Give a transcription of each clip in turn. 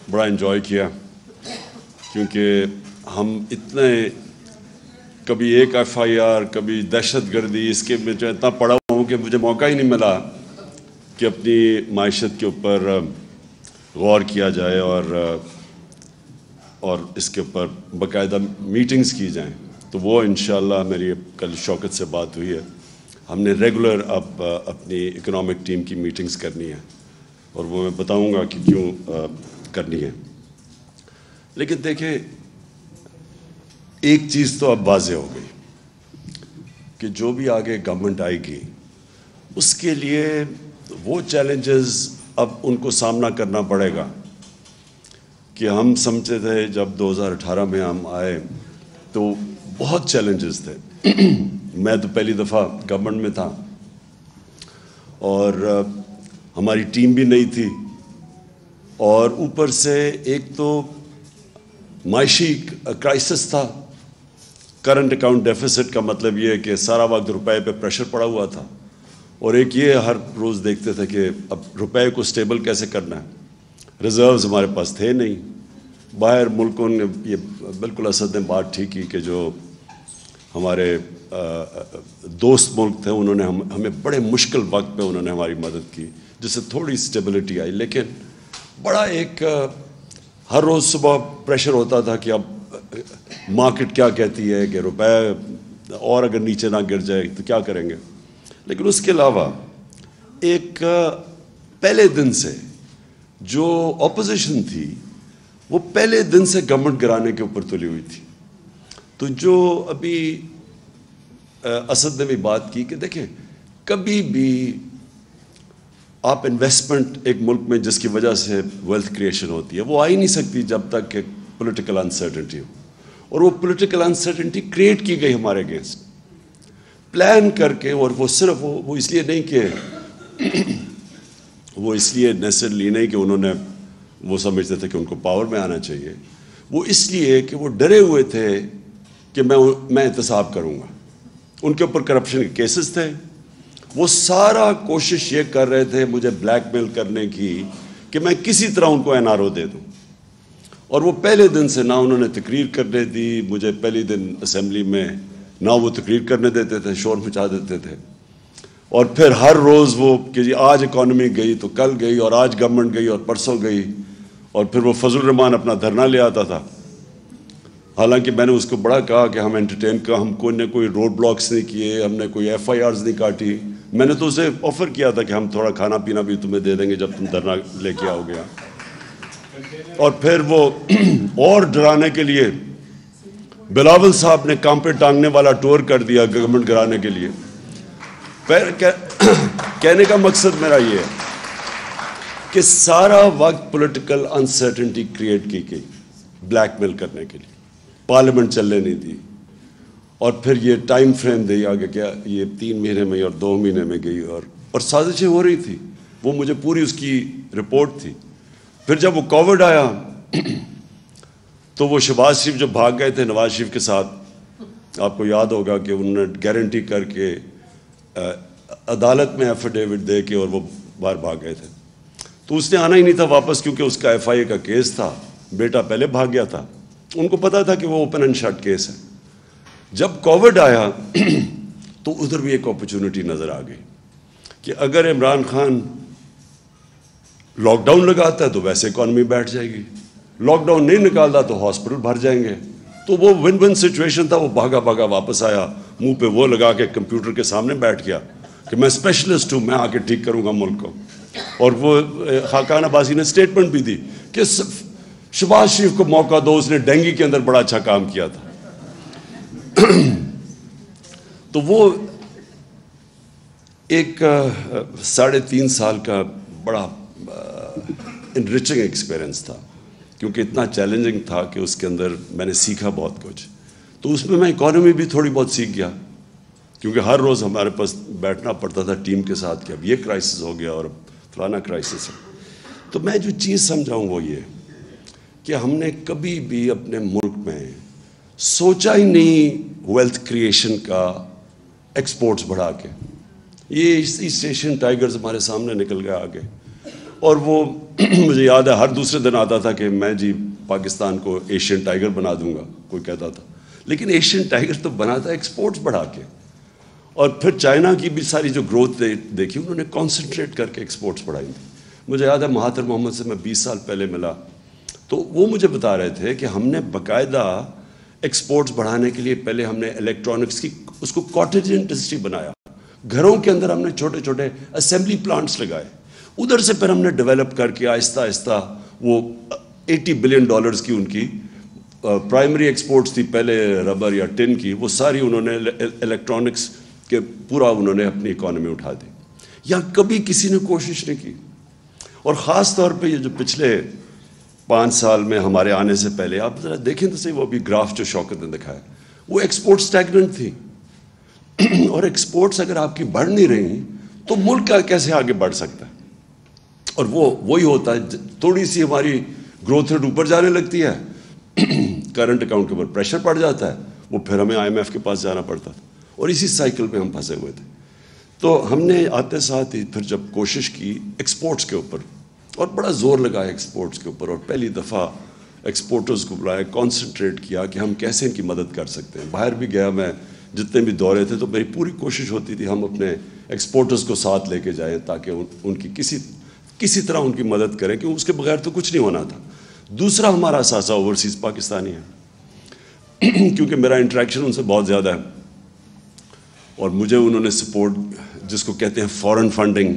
بڑا انجوائے کیا، کیونکہ ہم اتنے کبھی ایک FIR، کبھی دہشت گردی، اس کے میں جو اتنا پڑا ہوا ہوں کہ مجھے موقع ہی نہیں ملا کہ اپنی معیشت کے اوپر غور کیا جائے اور اس کے اوپر باقاعدہ میٹنگز کی جائیں. تو وہ انشاءاللہ میری کل شوکت سے بات ہوئی ہے، ہم نے ریگولر اب اپنی اکنامک ٹیم کی میٹنگز کرنی ہے، اور وہ میں بتاؤں گا کہ کیوں کرنی ہے. لیکن دیکھیں، ایک چیز تو اب واضح ہو گئی کہ جو بھی آگے گورنمنٹ آئے گی اس کے لیے وہ چیلنجز اب ان کو سامنا کرنا پڑے گا کہ ہم سمجھتے تھے جب 2018 میں ہم آئے تو بہت چیلنجز تھے. میں تو پہلی دفعہ گورنمنٹ میں تھا اور ہماری ٹیم بھی نہیں تھی، اور اوپر سے ایک تو معاشی کرائسس تھا. کرنٹ اکاؤنٹ ڈیفیسٹ کا مطلب یہ ہے کہ سارا وقت روپے پہ پریشر پڑا ہوا تھا، اور ایک یہ ہر روز دیکھتے تھے کہ اب روپے کو سٹیبل کیسے کرنا ہے. ریزروز ہمارے پاس تھے نہیں. باہر ملکوں نے یہ بالکل اسد نے بات ٹھیک کی کہ جو ہمارے دوست ملک تھے انہوں نے ہمیں بڑے مشکل وقت پہ انہوں نے ہماری مدد کی، جس سے تھوڑی سٹیبلٹی آئی. لیکن بڑا ایک ہر روز صبح پریشر ہوتا تھا کہ اب مارکیٹ کیا کہتی ہے کہ روپے اور اگر نیچے نہ گر جائے تو کیا کریں گے. لیکن اس کے علاوہ ایک پہلے دن سے جو اپوزیشن تھی وہ پہلے دن سے گورنمنٹ گرانے کے اوپر تلی ہوئی تھی. تو جو ابھی اسد نے بھی بات کی کہ دیکھیں، کبھی بھی آپ انویسٹمنٹ ایک ملک میں جس کی وجہ سے ویلتھ کریشن ہوتی ہے وہ آ ہی نہیں سکتی جب تک کہ پولیٹیکل انسرٹنٹی ہو. اور وہ پولیٹیکل انسرٹنٹی کریٹ کی گئی ہمارے اگینسٹ پلان کر کے. اور وہ صرف وہ اس لیے نہیں کہ وہ اس لیے نیسسرلی نہیں کہ انہوں نے وہ سمجھتے تھے کہ ان کو پاور میں آنا چاہیے، وہ اس لیے کہ وہ ڈرے ہوئے تھے کہ میں احتساب کروں گا. ان کے اوپر کرپشن کے کیسز تھے، وہ سارا کوشش یہ کر رہے تھے مجھے بلیک میل کرنے کی کہ میں کسی طرح ان کو NRO دے دوں. اور وہ پہلے دن سے نہ انہوں نے تقریر کرنے دی مجھے. پہلی دن اسمبلی میں نہ وہ تقریر کرنے دیتے تھے، شور مچا دیتے تھے. اور پھر ہر روز وہ کہ جی آج اکانومی گئی تو کل گئی، اور آج گورنمنٹ گئی اور پرسوں گئی. اور پھر وہ فضل الرحمان اپنا دھرنا لے آتا تھا. حالانکہ میں نے اس کو بڑا کہا کہ ہم انٹرٹین ہم کوئی روڈ بلاکس نہیں کیے، ہم نے کوئی FIRs نہیں کاٹی. میں نے تو اسے آفر کیا تھا کہ ہم تھوڑا کھانا پینا بھی تمہیں دے دیں گے جب تم دھرنا لے کے آؤ گے. اور پھر وہ اور ڈرانے کے لیے بلاول صاحب نے کام پہ ٹانگنے والا ٹور کر دیا گورنمنٹ گرانے کے لیے. کہنے کا مقصد میرا یہ ہے کہ سارا وقت پولیٹیکل انسرٹنٹی کریٹ کی گئی بلیک میل کرنے کے لیے. پارلیمنٹ چلنے نہیں دی، اور پھر یہ ٹائم فریم دی آگے کیا یہ 3 مہینے میں اور 2 مہینے میں گئی، اور سازشیں ہو رہی تھی. وہ مجھے پوری اس کی رپورٹ تھی. پھر جب وہ کووڈ آیا تو وہ شہباز شریف جو بھاگ گئے تھے نواز شریف کے ساتھ، آپ کو یاد ہوگا کہ انہوں نے گارنٹی کر کے عدالت میں ایفیڈیوٹ دے کے اور وہ باہر بھاگ گئے تھے. تو اس نے آنا ہی نہیں تھا واپس، کیونکہ اس کا FIA کا کیس تھا، بیٹا پہلے بھاگ گیا تھا. ان کو پتا تھا کہ وہ اوپن اینڈ شٹ کیس ہے. جب کووڈ آیا تو ادھر بھی ایک اپرچونٹی نظر آ گئی کہ اگر عمران خان لاک ڈاؤن لگاتا ہے تو ویسے اکانومی بیٹھ جائے گی، لاک ڈاؤن نہیں نکالتا تو ہاسپٹل بھر جائیں گے. تو وہ ون سچویشن تھا. وہ بھاگا واپس آیا، منہ پہ وہ لگا کے کمپیوٹر کے سامنے بیٹھ گیا کہ میں اسپیشلسٹ ہوں، میں آ کے ٹھیک کروں گا ملک کو. اور وہ خاقان عباسی نے اسٹیٹمنٹ بھی دی کہ شہباز شریف کو موقع دو، اس نے ڈینگی کے اندر بڑا اچھا کام کیا تھا. تو وہ ایک 3.5 سال کا بڑا انریچنگ ایکسپیرئنس تھا، کیونکہ اتنا چیلنجنگ تھا کہ اس کے اندر میں نے سیکھا بہت کچھ. تو اس میں اکانومی بھی تھوڑی بہت سیکھ گیا، کیونکہ ہر روز ہمارے پاس بیٹھنا پڑتا تھا ٹیم کے ساتھ کہ اب یہ کرائسس ہو گیا اور فلانا کرائسس ہے. تو میں جو چیز سمجھاؤں وہ یہ کہ ہم نے کبھی بھی اپنے ملک میں سوچا ہی نہیں ویلتھ کریشن کا ایکسپورٹس بڑھا کے. یہ ایسٹ ایشین ٹائیگرز ہمارے سامنے نکل گیا آگے. اور وہ مجھے یاد ہے ہر دوسرے دن آتا تھا کہ میں جی پاکستان کو ایشین ٹائگر بنا دوں گا، کوئی کہتا تھا، لیکن ایشین ٹائگر تو بنا تھا ایکسپورٹس بڑھا کے. اور پھر چائنا کی بھی ساری جو گروتھ دیکھی انہوں نے کانسنٹریٹ کر کے ایکسپورٹس بڑھائی تھی. مجھے یاد ہے مہاتر محمد سے میں 20 سال پہلے ملا تو وہ مجھے بتا رہے تھے کہ ہم نے باقاعدہ ایکسپورٹس بڑھانے کے لیے پہلے ہم نے الیکٹرانکس کی اس کو کاٹیج انڈسٹری بنایا، گھروں کے اندر ہم نے چھوٹے چھوٹے اسمبلی پلانٹس لگائے، ادھر سے پھر ہم نے ڈیولپ کر کے آہستہ آہستہ وہ $80 بلین کی ان کی پرائمری ایکسپورٹس تھی پہلے ربر یا ٹن کی، وہ ساری انہوں نے الیکٹرانکس کے پورا انہوں نے اپنی اکانومی اٹھا دی. یہاں کبھی کسی نے کوشش نہیں کی. اور خاص طور پہ یہ جو پچھلے 5 سال میں ہمارے آنے سے پہلے آپ ذرا دیکھیں تو صحیح، وہ ابھی گراف جو شوکت نے دکھایا وہ ایکسپورٹ اسٹیگننٹ تھی. اور ایکسپورٹس اگر آپ کی بڑھ نہیں رہی تو ملک کا کیسے آگے بڑھ سکتا ہے؟ اور وہی ہوتا ہے، تھوڑی سی ہماری گروتھ ریٹ اوپر جانے لگتی ہے، کرنٹ اکاؤنٹ کے اوپر پریشر پڑ جاتا ہے، وہ پھر ہمیں IMF کے پاس جانا پڑتا تھا، اور اسی سائیکل میں ہم پھنسے ہوئے تھے. تو ہم نے آتے ساتھ ہی پھر جب کوشش کی ایکسپورٹس کے اوپر اور بڑا زور لگایا ایکسپورٹس کے اوپر، اور پہلی دفعہ ایکسپورٹرز کو بلایا، کانسنٹریٹ کیا کہ ہم کیسے ان کی مدد کر سکتے ہیں. باہر بھی گیا میں، جتنے بھی دورے تھے تو میری پوری کوشش ہوتی تھی ہم اپنے ایکسپورٹرز کو ساتھ لے کے جائیں تاکہ ان کی کسی طرح ان کی مدد کریں، کیونکہ اس کے بغیر تو کچھ نہیں ہونا تھا. دوسرا ہمارا اثاثہ اوورسیز پاکستانی ہے، کیونکہ میرا انٹریکشن ان سے بہت زیادہ ہے اور مجھے انہوں نے سپورٹ جس کو کہتے ہیں فورن فنڈنگ،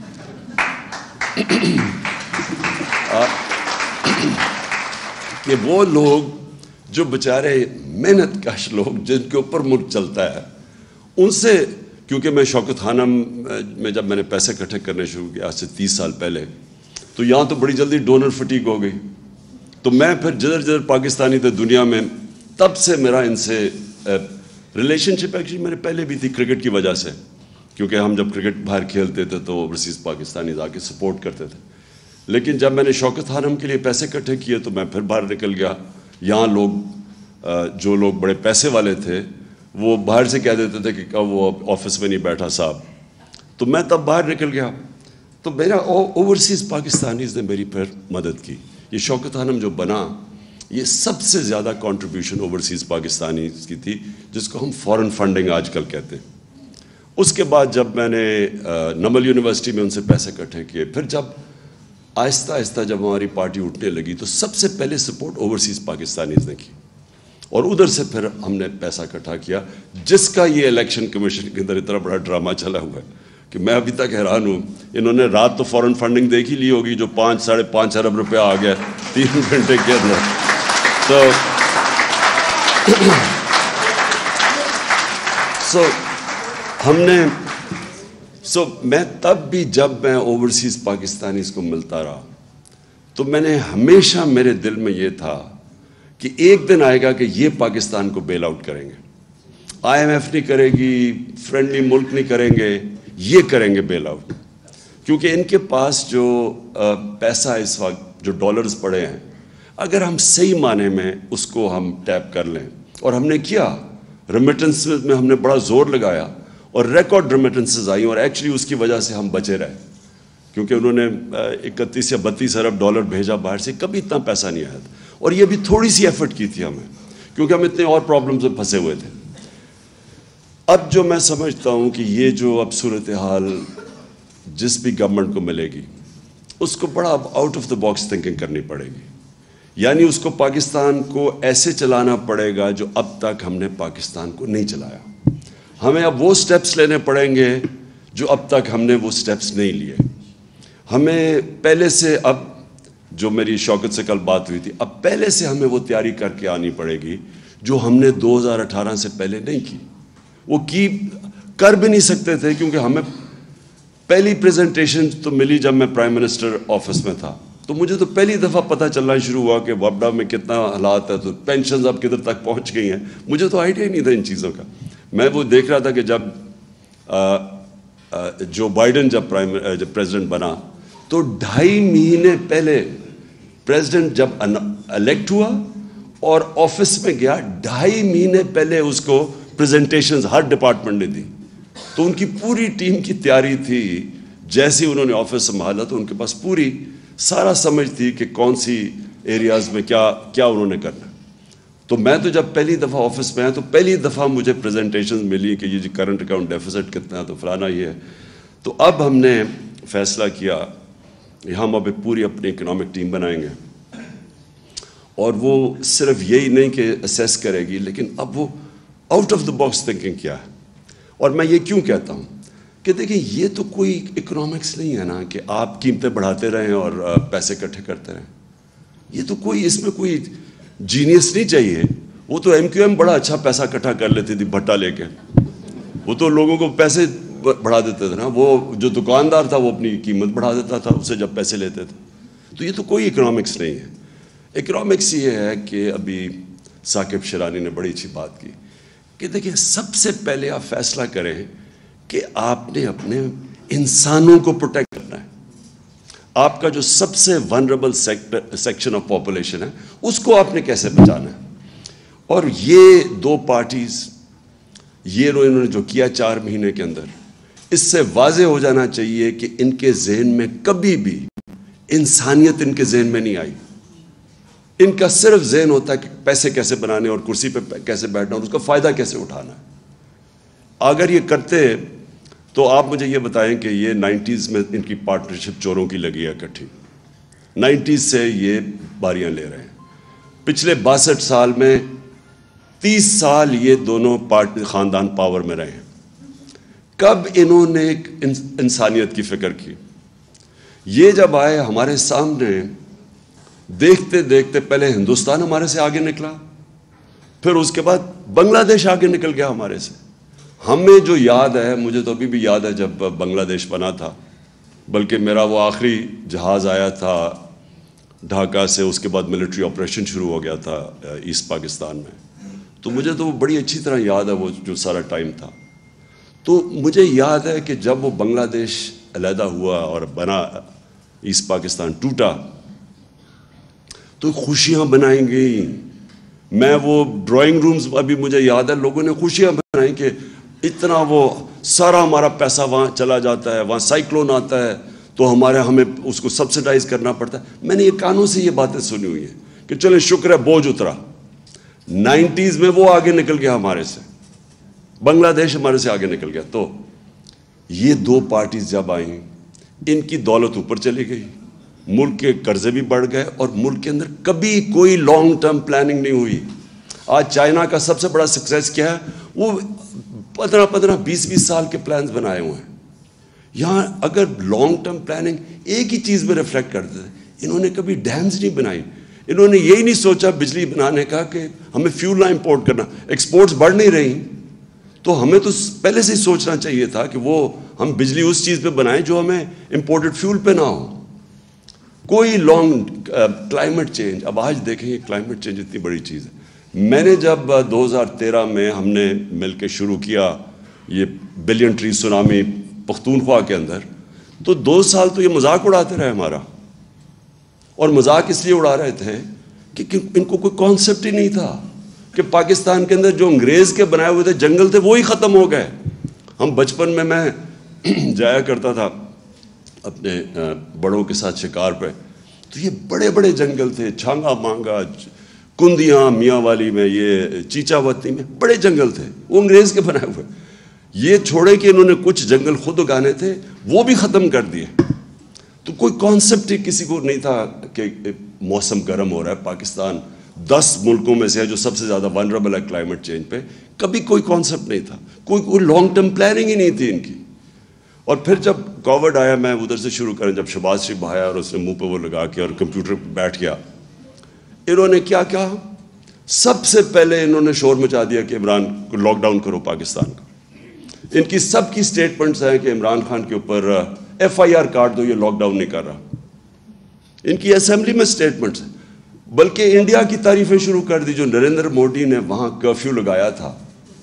کہ وہ لوگ جو بیچارے محنت کش لوگ جن کے اوپر ملک چلتا ہے، ان سے، کیونکہ میں شوکت خانم میں جب میں نے پیسے اکٹھے کرنے شروع کیا آج سے 30 سال پہلے، تو یہاں تو بڑی جلدی ڈونر فٹیگ ہو گئی. تو میں پھر جدھر پاکستانی تھے دنیا میں، تب سے میرا ان سے ریلیشن شپ ایکچولی میرے پہلے بھی تھی کرکٹ کی وجہ سے، کیونکہ ہم جب کرکٹ باہر کھیلتے تھے تو اوورسیز پاکستانی آ کے سپورٹ کرتے تھے. لیکن جب میں نے شوکت خانم کے لیے پیسے اکٹھے کیے تو میں پھر باہر نکل گیا. یہاں لوگ جو لوگ بڑے پیسے والے تھے وہ باہر سے کہہ دیتے تھے کہ وہ آفس میں نہیں بیٹھا صاحب، تو میں تب باہر نکل گیا. تو میرا اوورسیز پاکستانیز نے میری پھر مدد کی. یہ شوکت خانم جو بنا، یہ سب سے زیادہ کنٹریبیوشن اوورسیز پاکستانیز کی تھی، جس کو ہم فورن فنڈنگ آج کل کہتے ہیں. اس کے بعد جب میں نے نمل یونیورسٹی میں ان سے پیسے اکٹھے کیے، پھر جب آہستہ آہستہ جب ہماری پارٹی اٹھنے لگی تو سب سے پہلے سپورٹ اوورسیز پاکستانیز نے کی، اور ادھر سے پھر ہم نے پیسہ اکٹھا کیا، جس کا یہ الیکشن کمیشن کے اندر اتنا بڑا ڈرامہ چلا ہوا ہے کہ میں ابھی تک حیران ہوں. انہوں نے رات تو فورن فنڈنگ دیکھ ہی لی ہوگی جو 5-5.5 ارب روپیہ آ گیا 3 گھنٹے کے اندر. میں تب بھی جب میں اوورسیز پاکستانیز کو ملتا رہا تو میں نے ہمیشہ میرے دل میں یہ تھا کہ ایک دن آئے گا کہ یہ پاکستان کو بیل آؤٹ کریں گے. IMF نہیں کرے گی، فرینڈلی ملک نہیں کریں گے، یہ کریں گے بیل آؤٹ. کیونکہ ان کے پاس جو پیسہ اس وقت جو ڈالرز پڑے ہیں، اگر ہم صحیح معنی میں اس کو ہم ٹیپ کر لیں، اور ہم نے کیا، ریمیٹنس میں ہم نے بڑا زور لگایا اور ریکارڈ ریمیٹنسز آئیں، اور ایکچولی اس کی وجہ سے ہم بچے رہے، کیونکہ انہوں نے 31 یا 32 ارب ڈالر بھیجا باہر سے، کبھی اتنا پیسہ نہیں آیا تھا. اور یہ بھی تھوڑی سی ایفرٹ کی تھی ہمیں، کیونکہ ہم اتنے اور پرابلمز میں پھنسے ہوئے تھے. اب جو میں سمجھتا ہوں کہ یہ جو اب صورتحال جس بھی گورنمنٹ کو ملے گی، اس کو بڑا out of the box thinking کرنی پڑے گی. یعنی اس کو پاکستان کو ایسے چلانا پڑے گا جو اب تک ہم نے پاکستان کو نہیں چلایا. ہمیں اب وہ سٹیپس لینے پڑیں گے جو اب تک ہم نے وہ سٹیپس نہیں لیے. ہمیں پہلے سے، اب جو میری شوکت سے کل بات ہوئی تھی، اب پہلے سے ہمیں وہ تیاری کر کے آنی پڑے گی جو ہم نے 2018 سے پہلے نہیں کی. وہ کر بھی نہیں سکتے تھے، کیونکہ ہمیں پہلی پریزنٹیشن تو ملی جب میں پرائم منسٹر آفس میں تھا، تو مجھے تو پہلی دفعہ پتہ چلنا شروع ہوا کہ وابڈا میں کتنا حالات ہے، تو پینشنز اب کدھر تک پہنچ گئی ہیں. مجھے تو آئیڈیا ہی نہیں تھا ان چیزوں کا. میں وہ دیکھ رہا تھا کہ جب جو بائیڈن جب پریزیڈنٹ بنا تو 2.5 مہینے پہلے پریزیڈنٹ جب الیکٹ ہوا اور آفس میں گیا، 2.5 مہینے پہلے اس کو پریزنٹیشنز ہر ڈپارٹمنٹ نے دی. تو ان کی پوری ٹیم کی تیاری تھی جیسے انہوں نے آفس سنبھالا تو ان کے پاس پوری سارا سمجھ تھی کہ کون سی ایریاز میں کیا انہوں نے کرنا. تو میں تو جب پہلی دفعہ آفس میں آیا تو پہلی دفعہ مجھے پریزنٹیشن ملی کہ یہ جی کرنٹ اکاؤنٹ ڈیفیسٹ کتنا ہے تو فلانا یہ ہے. تو اب ہم نے فیصلہ کیا کہ ہم اب پوری اپنی اکنامک ٹیم بنائیں گے, اور وہ صرف یہی نہیں کہ اسیس کرے گی, لیکن اب وہ out of the box thinking کیا ہے. اور میں یہ کیوں کہتا ہوں کہ دیکھیں یہ تو کوئی اکنامکس نہیں ہے نا کہ آپ قیمتیں بڑھاتے رہیں اور پیسے اکٹھے کرتے رہیں. یہ تو کوئی اس میں کوئی جینیس نہیں چاہیے. وہ تو ایم کیو ایم بڑا اچھا پیسہ اکٹھا کر لیتی تھی بھٹا لے کے, وہ تو لوگوں کو پیسے بڑھا دیتے تھے نا. وہ جو دکاندار تھا وہ اپنی قیمت بڑھا دیتا تھا اسے جب پیسے لیتے تھے. تو یہ تو کوئی اکنامکس نہیں ہے. اکنامکس یہ ہے کہ ابھی ثاقب شیرانی نے بڑی اچھی بات کی کہ دیکھیں سب سے پہلے آپ فیصلہ کریں کہ آپ نے اپنے انسانوں کو پروٹیکٹ کرنا ہے. آپ کا جو سب سے ونربل سیکشن آف پاپولیشن ہے اس کو آپ نے کیسے بچانا ہے. اور یہ دو پارٹیز یہ انہوں نے جو کیا 4 مہینے کے اندر, اس سے واضح ہو جانا چاہیے کہ ان کے ذہن میں کبھی بھی انسانیت ان کے ذہن میں نہیں آئی. ان کا صرف ذہن ہوتا ہے کہ پیسے کیسے بنانے اور کرسی پہ کیسے بیٹھنا اور اس کا فائدہ کیسے اٹھانا ہے. اگر یہ کرتے تو آپ مجھے یہ بتائیں کہ یہ 90s میں ان کی پارٹنرشپ چوروں کی لگی ہے اکٹھی. 90s سے یہ باریاں لے رہے ہیں. پچھلے 62 سال میں 30 سال یہ دونوں خاندان پاور میں رہے ہیں. کب انہوں نے انسانیت کی فکر کی؟ یہ جب آئے ہمارے سامنے, دیکھتے دیکھتے پہلے ہندوستان ہمارے سے آگے نکلا, پھر اس کے بعد بنگلہ دیش آگے نکل گیا ہمارے سے. ہمیں جو یاد ہے, مجھے تو ابھی بھی یاد ہے جب بنگلہ دیش بنا تھا, بلکہ میرا وہ آخری جہاز آیا تھا ڈھاکہ سے, اس کے بعد ملٹری آپریشن شروع ہو گیا تھا ایسٹ پاکستان میں. تو مجھے تو وہ بڑی اچھی طرح یاد ہے وہ جو سارا ٹائم تھا. تو مجھے یاد ہے کہ جب وہ بنگلہ دیش علیحدہ ہوا اور بنا, ایسٹ پاکستان ٹوٹا, تو خوشیاں بنائیں گئی. میں وہ ڈرائنگ رومز ابھی مجھے یاد ہے, لوگوں نے خوشیاں بنائیں کہ اتنا وہ سارا ہمارا پیسہ وہاں چلا جاتا ہے, وہاں سائیکلون آتا ہے تو ہمیں اس کو سبسیڈائز کرنا پڑتا ہے. میں نے یہ کانوں سے یہ باتیں سنی ہوئی ہیں کہ چلیں شکر ہے بوجھ اترا. 90s میں وہ آگے نکل گیا ہمارے سے, بنگلہ دیش ہمارے سے آگے نکل گیا. تو یہ دو پارٹیز جب آئیں, ان کی دولت اوپر چلی گئی, ملک کے قرضے بھی بڑھ گئے, اور ملک کے اندر کبھی کوئی لانگ ٹرم پلاننگ نہیں ہوئی. آج چائنا کا سب سے بڑا سکسیس کیا ہے, وہ 15-20 سال کے پلانز بنائے ہوئے ہیں. یہاں اگر لانگ ٹرم پلاننگ ایک ہی چیز میں ریفلیکٹ کرتے تھے, انہوں نے کبھی ڈیمز نہیں بنائی. انہوں نے یہی نہیں سوچا بجلی بنانے کا کہ ہمیں فیول نہ امپورٹ کرنا. ایکسپورٹس بڑھ نہیں رہی تو ہمیں تو پہلے سے ہی سوچنا چاہیے تھا کہ وہ ہم بجلی اس چیز پہ بنائیں جو ہمیں امپورٹڈ فیول پہ نہ ہو. کوئی لانگ کلائمیٹ چینج, اب آج دیکھیں یہ کلائمیٹ چینج اتنی بڑی چیز ہے. میں نے جب 2013 میں ہم نے مل کے شروع کیا یہ بلین ٹری سونامی پختونخوا کے اندر, تو 2 سال تو یہ مذاق اڑاتے رہے ہمارا. اور مذاق اس لیے اڑا رہے تھے کہ ان کو کوئی کانسیپٹ ہی نہیں تھا کہ پاکستان کے اندر جو انگریز کے بنائے ہوئے تھے جنگل تھے وہی ختم ہو گئے. ہم بچپن میں جایا کرتا تھا اپنے بڑوں کے ساتھ شکار پہ, تو یہ بڑے بڑے جنگل تھے, چھانگا مانگا, کندیاں, میاں والی میں, یہ چیچا وطنی میں بڑے جنگل تھے, وہ انگریز کے بنائے ہوئے. یہ چھوڑے کہ انہوں نے کچھ جنگل خود اگانے تھے وہ بھی ختم کر دیے. تو کوئی کانسیپٹ ہی کسی کو نہیں تھا کہ موسم گرم ہو رہا ہے. پاکستان 10 ملکوں میں سے ہے جو سب سے زیادہ ونربل ہے کلائمیٹ چینج پہ. کبھی کوئی کانسیپٹ نہیں تھا, کوئی لانگ ٹرم پلاننگ ہی نہیں تھی ان کی. اور پھر جب کووڈ آیا, میں ادھر سے شروع کریں, جب شہباز شریف آیا اور اس نے منہ پہ وہ لگا کے اور کمپیوٹر پہ بیٹھ گیا, انہوں نے کیا کہا, سب سے پہلے انہوں نے شور مچا دیا کہ عمران کو لاک ڈاؤن کرو پاکستان کا. ان کی سب کی سٹیٹمنٹس ہیں کہ عمران خان کے اوپر FIR کاٹ دو, یہ لاک ڈاؤن نہیں کر رہا. ان کی اسمبلی میں سٹیٹمنٹس ہیں. بلکہ انڈیا کی تعریفیں شروع کر دی, جو نریندر مودی نے وہاں کرفیو لگایا تھا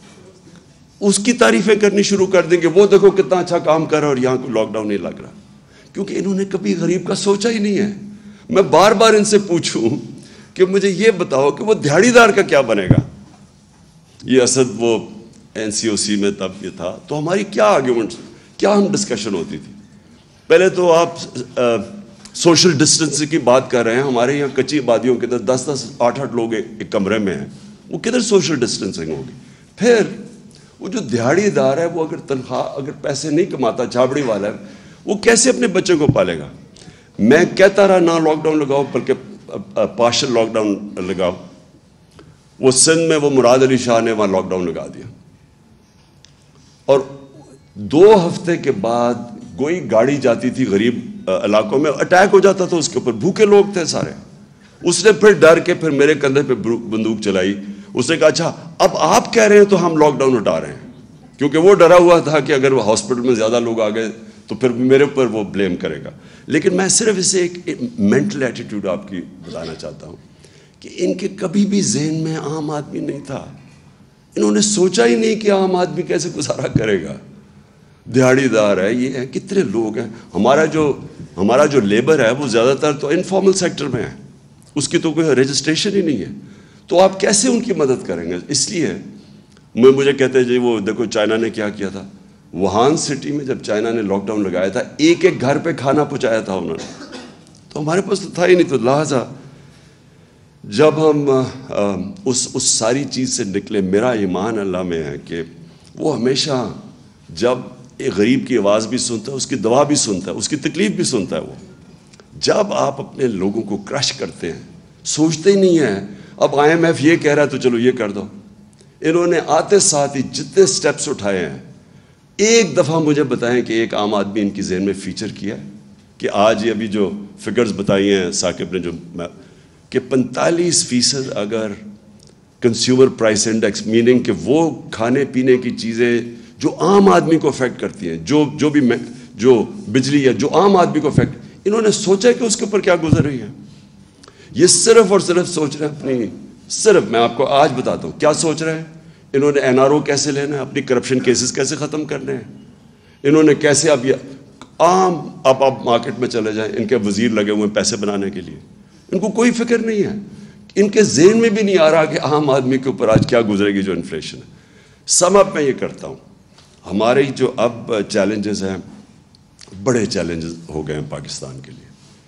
اس کی تعریفیں کرنی شروع کر دیں کہ وہ دیکھو کتنا اچھا کام کر رہا ہے اور یہاں کو لاک ڈاؤن نہیں لگ رہا. کیونکہ انہوں نے کبھی غریب کا سوچا ہی نہیں ہے. میں بار بار ان سے پوچھوں کہ مجھے یہ بتاؤ کہ وہ دہاڑی دار کا کیا بنے گا. یہ اسد وہ NCOC میں تب یہ تھا, تو ہماری کیا آرگیومنٹس, کیا ہم ڈسکشن ہوتی تھی. پہلے تو آپ سوشل ڈسٹنس کی بات کر رہے ہیں. ہمارے یہاں کچی آبادیوں کے اندر 10-10 8-8 لوگ ایک کمرے میں ہیں, وہ کدھر سوشل ڈسٹنسنگ ہوگی؟ پھر وہ جو دیہڑی دار ہے وہ اگر پیسے نہیں کماتا, چھابڑی والا ہے, وہ کیسے اپنے بچے کو پالے گا؟ میں کہتا رہا نہ لاک ڈاؤن لگاؤ, بلکہ پارشل لاک ڈاؤن لگاؤ. وہ سندھ میں وہ مراد علی شاہ نے وہاں لاک ڈاؤن لگا دیا, اور 2 ہفتے کے بعد کوئی گاڑی جاتی تھی غریب علاقوں میں, اٹیک ہو جاتا تھا اس کے اوپر. بھوکے لوگ تھے سارے. اس نے پھر ڈر کے پھر میرے کندھے پہ بندوق چلائی. اس نے کہا اچھا اب آپ کہہ رہے ہیں تو ہم لاک ڈاؤن ہٹا رہے ہیں, کیونکہ وہ ڈرا ہوا تھا کہ اگر وہ ہاسپٹل میں زیادہ لوگ آ گئے تو پھر میرے اوپر وہ بلیم کرے گا. لیکن میں صرف اسے ایک مینٹل ایٹیٹیوڈ آپ کی بتانا چاہتا ہوں کہ ان کے کبھی بھی ذہن میں عام آدمی نہیں تھا. انہوں نے سوچا ہی نہیں کہ عام آدمی کیسے گزارا کرے گا. دیہڑی دار ہے, یہ ہے, کتنے لوگ ہیں. ہمارا جو لیبر ہے وہ زیادہ تر تو انفارمل سیکٹر میں ہے, اس کی تو کوئی رجسٹریشن ہی نہیں ہے. تو آپ کیسے ان کی مدد کریں گے؟ اس لیے مجھے کہتے ہیں جی وہ دیکھو چائنا نے کیا کیا تھا. ووہان سٹی میں جب چائنا نے لاک ڈاؤن لگایا تھا, ایک گھر پہ کھانا پہنچایا تھا انہوں نے. تو ہمارے پاس تو تھا ہی نہیں. تو لہٰذا جب ہم اس ساری چیز سے نکلے, میرا ایمان اللہ میں ہے کہ وہ ہمیشہ جب ایک غریب کی آواز بھی سنتا ہے, اس کی دعا بھی سنتا ہے, اس کی تکلیف بھی سنتا ہے. وہ جب آپ اپنے لوگوں کو کرش کرتے ہیں, سوچتے ہی نہیں ہیں اب IMF یہ کہہ رہا ہے تو چلو یہ کر دو. انہوں نے آتے ساتھ ہی جتنے سٹیپس اٹھائے ہیں, ایک دفعہ مجھے بتائیں کہ ایک عام آدمی ان کی ذہن میں فیچر کیا ہے کہ آج یہ ابھی جو فگرز بتائی ہیں ثاقب نے, جو کہ 45% اگر کنزیومر پرائس انڈیکس, میننگ کہ وہ کھانے پینے کی چیزیں جو عام آدمی کو افیکٹ کرتی ہیں, جو بجلی ہے جو عام آدمی کو افیکٹ, انہوں نے سوچا کہ اس کے اوپر کیا گزر رہی ہے. یہ صرف اور صرف سوچ رہے ہیں اپنی, صرف میں آپ کو آج بتاتا ہوں کیا سوچ رہے ہیں. انہوں نے NRO کیسے لینا ہے, اپنی کرپشن کیسز کیسے ختم کرنے ہیں, انہوں نے کیسے اب آپ مارکیٹ میں چلے جائیں, ان کے وزیر لگے ہوئے ہیں پیسے بنانے کے لیے, ان کو کوئی فکر نہیں ہے. ان کے ذہن میں بھی نہیں آ رہا کہ عام آدمی کے اوپر آج کیا گزرے گی جو انفلیشن ہے. سم اپ میں یہ کرتا ہوں, ہمارے جو اب چیلنجز ہیں بڑے چیلنجز ہو گئے ہیں پاکستان کے لیے,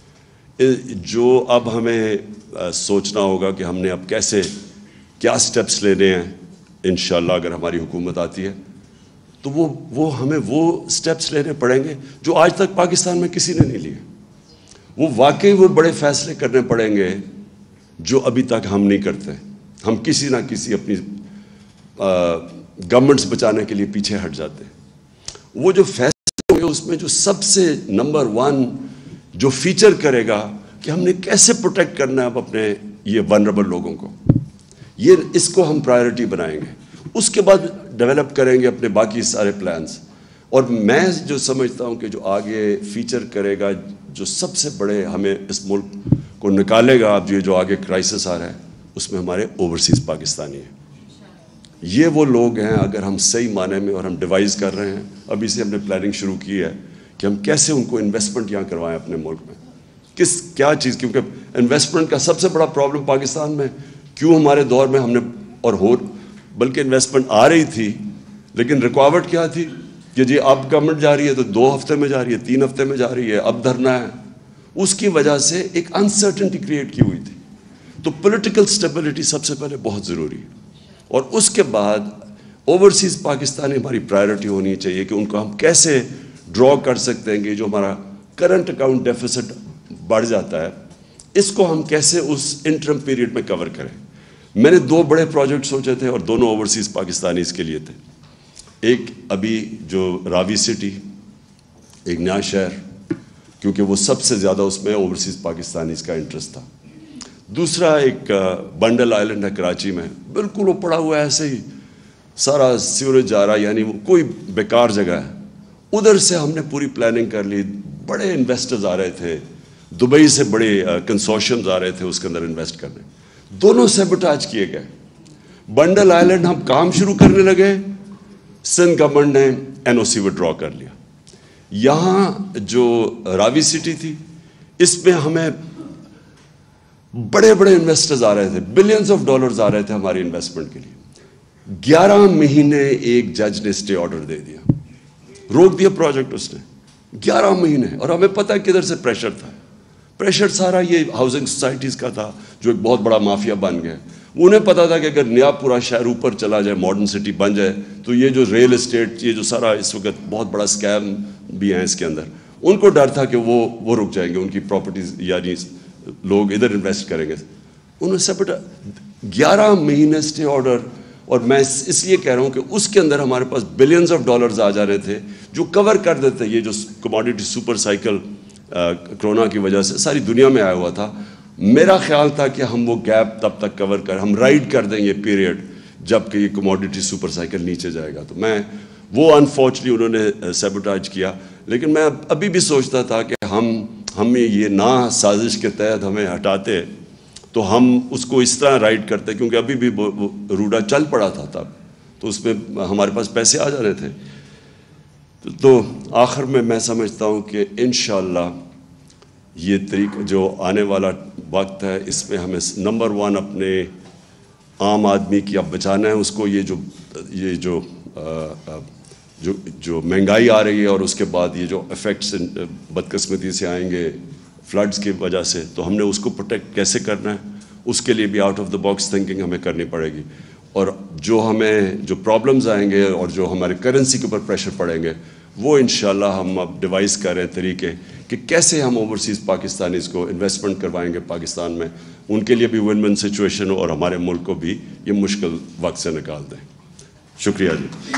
جو اب ہمیں سوچنا ہوگا کہ ہم نے اب کیا سٹیپس لینے ہیں. انشاءاللہ اگر ہماری حکومت آتی ہے تو وہ ہمیں وہ سٹیپس لینے پڑیں گے جو آج تک پاکستان میں کسی نے نہیں لیے. وہ واقعی وہ بڑے فیصلے کرنے پڑیں گے جو ابھی تک ہم نہیں کرتے. ہم کسی نہ کسی اپنی گورنمنٹس بچانے کے لیے پیچھے ہٹ جاتے ہیں. وہ جو فیصلے ہوں گے اس میں جو سب سے نمبر 1 جو فیچر کرے گا کہ ہم نے کیسے پروٹیکٹ کرنا ہے اب اپنے یہ ونربل لوگوں کو, اس کو ہم پرائیورٹی بنائیں گے. اس کے بعد ڈیولپ کریں گے اپنے باقی سارے پلانز. اور میں جو سمجھتا ہوں کہ جو آگے فیچر کرے گا, جو سب سے بڑے ہمیں اس ملک کو نکالے گا, اب جو آگے کرائسس آ رہا ہے اس میں ہمارے اوورسیز پاکستانی ہیں. یہ وہ لوگ ہیں اگر ہم صحیح معنی میں, اور ہم ڈیوائز کر رہے ہیں ابھی سے, ہم نے پلاننگ شروع کی ہے کہ ہم کیسے ان کو انویسٹمنٹ یہاں کروائیں اپنے ملک میں. کیا چیز, کیونکہ انویسٹمنٹ کا سب سے بڑا پرابلم پاکستان میں کیوں ہمارے دور میں ہم نے, اور بلکہ انویسٹمنٹ آ رہی تھی لیکن رکاوٹ کیا تھی کہ جی اب گورنمنٹ جا رہی ہے تو 2 ہفتے میں جا رہی ہے, 3 ہفتے میں جا رہی ہے, اب دھرنا ہے. اس کی وجہ سے ایک انسرٹنٹی کریٹ کی ہوئی تھی. تو پولیٹیکل سٹیبلٹی سب سے پہلے بہت ضروری ہے, اور اس کے بعد اوورسیز پاکستانی ہماری پرائیورٹی ہونی چاہیے کہ ان کو ہم کیسے ڈرا کر سکتے ہیں کہ جو ہمارا کرنٹ اکاؤنٹ ڈیفیسٹ بڑھ جاتا ہے, اس کو ہم کیسے اس انٹرم پیریڈ میں کور کریں. میں نے 2 بڑے پروجیکٹ سوچے تھے اور دونوں اوورسیز پاکستانیز کے لیے تھے. ایک ابھی جو راوی سٹی, ایک نیا شہر, کیونکہ وہ سب سے زیادہ اس میں اوورسیز پاکستانیز کا انٹرسٹ تھا. دوسرا ایک بنڈل آئلینڈ ہے کراچی میں, بالکل وہ پڑا ہوا ہے ایسے ہی, سارا سیوریج جا رہا, یعنی وہ کوئی بیکار جگہ ہے. ادھر سے ہم نے پوری پلاننگ کر لی, بڑے انویسٹرز آ رہے تھے, دبئی سے بڑے کنسورشیمز آ رہے تھے اس کے اندر انویسٹ کرنے. دونوں سیبوٹاج کیے گئے. بنڈل آئلینڈ ہم کام شروع کرنے لگے, سندھ گورنمنٹ نے NOC وڈرا کر لیا. یہاں جو راوی سٹی تھی اس میں ہمیں بڑے بڑے انویسٹرز آ رہے تھے, بلینز آف ڈالرز آ رہے تھے ہماری انویسٹمنٹ کے لیے. 11 مہینے ایک جج نے اسٹے آرڈر دے دیا, روک دیا پروجیکٹ اس نے. 11 مہینے. اور ہمیں پتہ ہے کدھر سے پریشر تھا. پریشر سارا یہ ہاؤسنگ سوسائٹیز کا تھا جو ایک بہت بڑا مافیا بن گئے. انہیں پتا تھا کہ اگر نیا پورا شہر اوپر چلا جائے, ماڈرن سٹی بن جائے, تو یہ جو ریل اسٹیٹ, یہ جو سارا اس وقت بہت بڑا اسکیم بھی ہیں اس کے اندر, ان کو ڈر تھا کہ وہ رک جائیں گے, ان کی پراپرٹیز یعنی لوگ ادھر انویسٹ کریں گے. انہوں نے سب 11 مہینے اسٹے آرڈر. اور میں اس لیے کہہ رہا ہوں کہ اس کے اندر ہمارے پاس بلینز آف ڈالرز آ جا رہے تھے جو کور کر دیتے. یہ جو کموڈیٹی سپر سائیکل کرونا کی وجہ سے ساری دنیا میں آیا ہوا تھا, میرا خیال تھا کہ ہم وہ گیپ تب تک کور ہم رائڈ کر دیں یہ پیریڈ جب کہ یہ کموڈیٹی سپر سائیکل نیچے جائے گا. تو میں وہ انفارچونیٹلی انہوں نے سیبوٹاج کیا. لیکن میں ابھی بھی سوچتا تھا کہ ہمیں یہ نہ سازش کے تحت ہمیں ہٹاتے تو ہم اس کو اس طرح رائڈ کرتے, کیونکہ ابھی بھی روڈا چل پڑا تھا تب, تو اس میں ہمارے پاس پیسے آ جا رہے تھے. تو آخر میں سمجھتا ہوں کہ انشاءاللہ یہ طریقہ جو آنے والا وقت ہے, اس میں ہمیں نمبر 1 اپنے عام آدمی کی اب بچانا ہے اس کو. یہ جو مہنگائی آ رہی ہے اور اس کے بعد یہ جو ایفیکٹس بدقسمتی سے آئیں گے فلڈز کی وجہ سے, تو ہم نے اس کو پروٹیکٹ کیسے کرنا ہے, اس کے لیے بھی out of the box thinking ہمیں کرنی پڑے گی. اور جو پرابلمز آئیں گے اور جو ہمارے کرنسی کے اوپر پریشر پڑیں گے, وہ انشاءاللہ ہم اب ڈیوائز کر رہے ہیں طریقے کہ کیسے ہم اوورسیز پاکستانیز کو انویسٹمنٹ کروائیں گے پاکستان میں, ان کے لیے بھی ون ون سچویشن ہو اور ہمارے ملک کو بھی یہ مشکل وقت سے نکال دیں. شکریہ جی.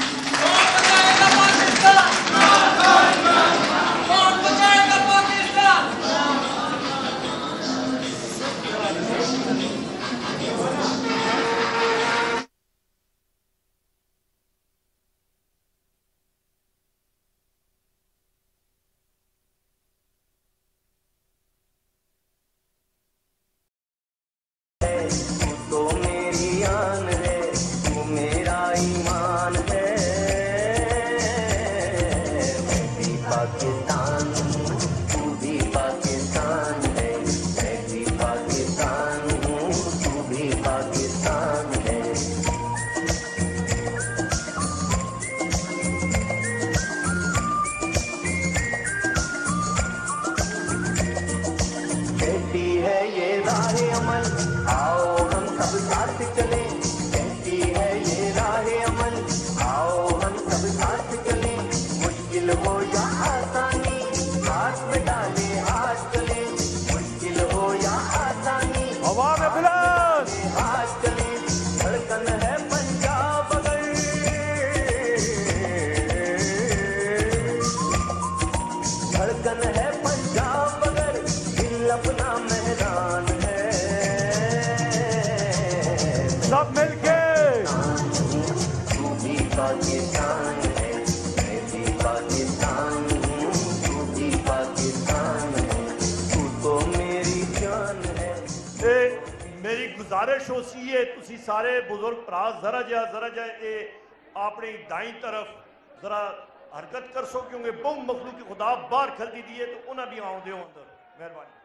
گزارش ہو سی ہے تسی سارے بزرگ پراز ذرا جا اپنی دائیں طرف ذرا حرکت کر سو, کیونکہ بہت مخلوق خدا باہر کھل دی دیئے تو انہاں بھی آؤں دے اندر. مہربانی.